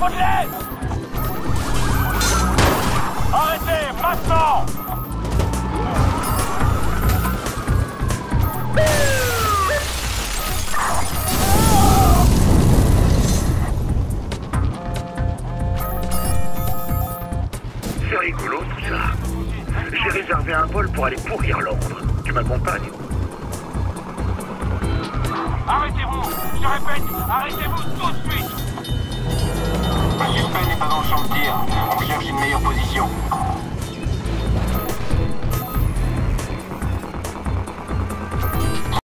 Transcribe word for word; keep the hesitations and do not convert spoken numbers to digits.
faut de l'aide! Arrêtez, maintenant! C'est rigolo tout ça. J'ai réservé un vol pour aller pourrir Londres. Tu m'accompagnes? Arrêtez-vous! Je répète, arrêtez-vous tout de suite! Le suspect n'est pas dans le champ de tir. On cherche une meilleure position.